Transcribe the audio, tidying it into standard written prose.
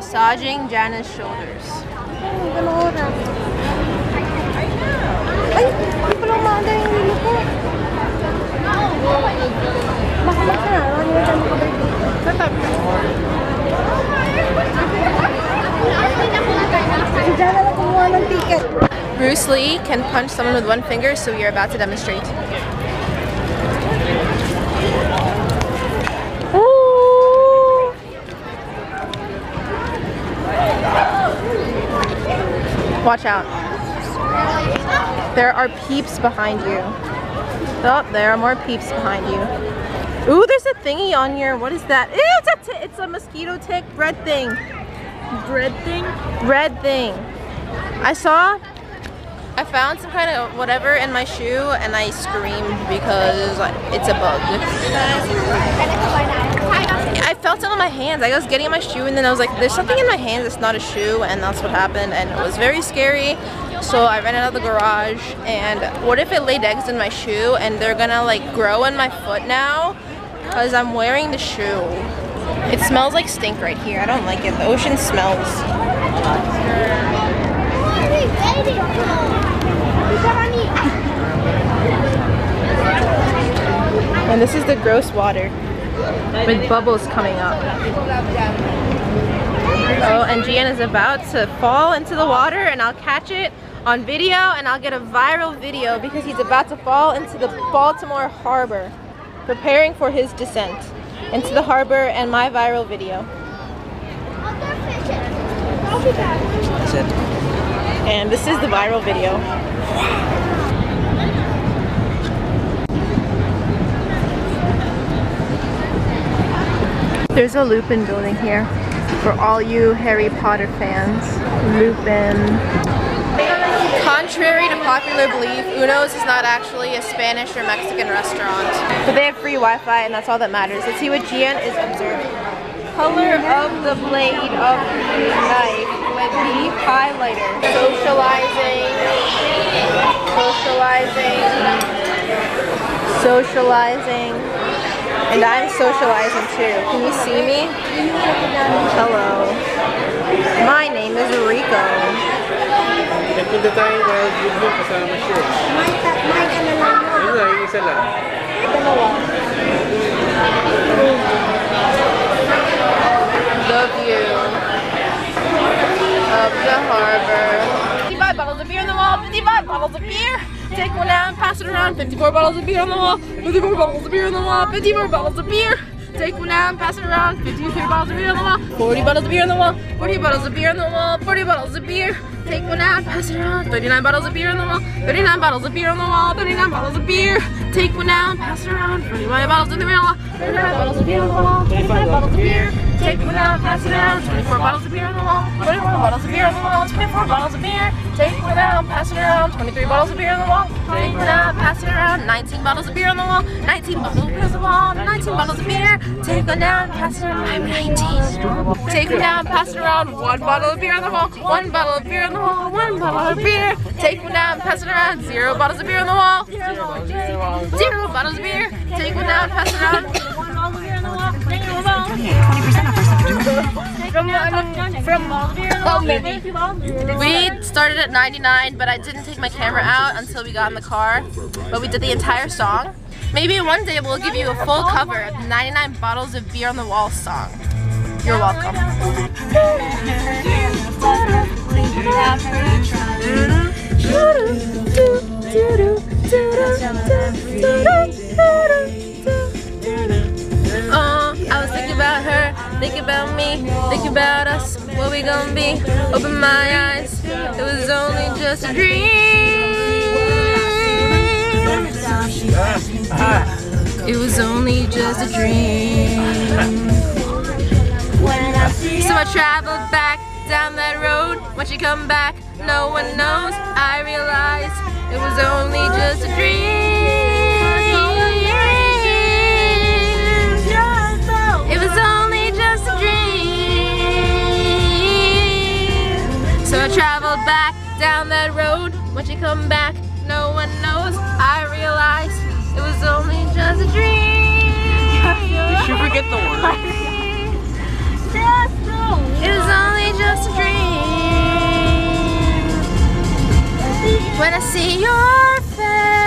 massaging Jana's shoulders. Ay, hindi pala umaanda yung hilo ko. Baka magsarawan nila dyan makabalik. Tatap. Si Jana lang kumuha ng ticket. Bruce Lee can punch someone with one finger, so we are about to demonstrate. Ooh. Watch out. There are peeps behind you. Oh, there are more peeps behind you. Ooh, there's a thingy on your, what is that? Ew, it's a mosquito tick bread thing. Bread thing? Bread thing. I found some kind of whatever in my shoe and I screamed because it's a bug. I felt it on my hands. I was getting in my shoe and then I was like, there's something in my hands that's not a shoe, and that's what happened, and it was very scary. So I ran out of the garage, and what if it laid eggs in my shoe and they're gonna like grow in my foot now because I'm wearing the shoe. It smells like stink right here. I don't like it. The ocean smells. And this is the gross water with bubbles coming up. Oh, and Gian is about to fall into the water, and I'll catch it on video and I'll get a viral video because he's about to fall into the Baltimore harbor, preparing for his descent into the harbor and my viral video. And this is the viral video. There's a Lupin building here for all you Harry Potter fans. Lupin. Contrary to popular belief, Uno's is not actually a Spanish or Mexican restaurant. But they have free Wi-Fi and that's all that matters. Let's see what Gian is observing. Color of the blade of the knife with the highlighter. Socializing. Socializing. Socializing. And I'm socializing too. Can you see me? Hello. My name is Rico. Nagpunta tayo dahil video kasama siya. Yun na, yung isa lang. The view of the harbor. 55 bottles of beer on the wall, 55 bottles of beer. Take one out and pass it around. 54 bottles of beer on the wall, 54 bottles of beer on the wall, 54 bottles of beer. Take one out and pass it around. 53 bottles of beer on the wall, 40 bottles of beer on the wall, 40 bottles of beer on the wall, 40 bottles of beer. Take one out and pass it around. 39 bottles of beer on the wall, 39 bottles of beer on the wall, 39 bottles of beer. Take one out and pass it around. 39 bottles of beer on the wall, 39 bottles of beer on the wall, 25 bottles of beer. Take one out and pass it around. 24 bottles of beer on the wall, 21 bottles of beer on the wall, 24 bottles of beer. Take one out and pass it around. 23 bottles of beer on the wall. Take one out and pass it around. 19 bottles of beer on the wall, 19 bottles of beer on the wall, 19 bottles of beer. Take one out and pass it around. I'm 19. Take one out and pass it around. 1 bottle of beer on the wall, 1 bottle of beer on the wall, 1 bottle of beer. Take one out and pass it around. 0 bottles of beer on the wall, 0 bottles of beer. Take one out and pass it around. We started at 99, but I didn't take my camera out until we got in the car. But we did the entire song. Maybe one day we'll give you a full cover of the 99 bottles of beer on the wall song. You're welcome. I was thinking about her, thinking about me, thinking about us, what we gonna be. Open my eyes, it was only just a dream. It was only just a dream. So I traveled back down that road. When she come back, no one knows. I realized it was only just a dream. It was only just a dream. So I traveled back down that road. When she come back, no one knows. I realized it was only just a dream. Did you forget the word? It was only when I see your face.